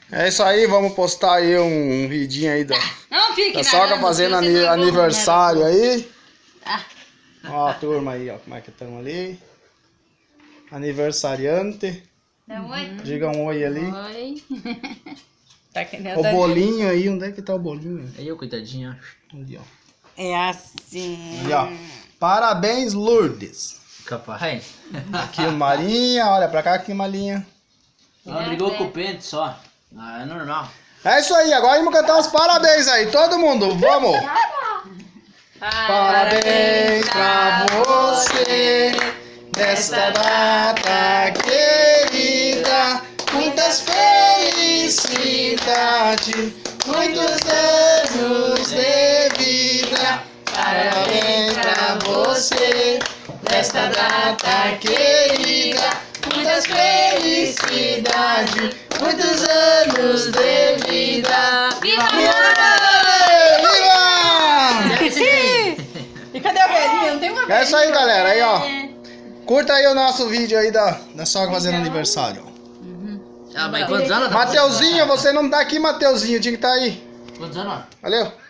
É isso aí, vamos postar aí um vidinho aí da sogra fazendo aniversário aí. Ó a turma aí, ó, como é que estão ali. Aniversariante. Dá um oi. Diga um oi ali. Oi. Tá que nem O bolinho aí, onde é que tá o bolinho? Aí eu, coitadinha. Ali, ó. É assim. Ali, ó. Parabéns, Lourdes. Capaz. Aqui o Marinha, olha pra cá aqui, Marinha. Ela brigou com o pente só. Ah, é normal. É isso aí, agora vamos cantar os parabéns aí, todo mundo, vamos! Parabéns pra você, nesta data querida, muitas felicidades, muitos anos de vida. Parabéns pra você, nesta data querida, muitas felicidades, muitos anos de vida. Viva! Viva! E cadê a velhinha? Não tem uma velhinha. É isso aí, galera. Aí, ó. Curta aí o nosso vídeo aí da sogra fazendo aniversário. Ah, mas quantos anos? Mateuzinho, você não tá aqui, Mateuzinho. Tinha que estar aí. Quantos anos? Valeu.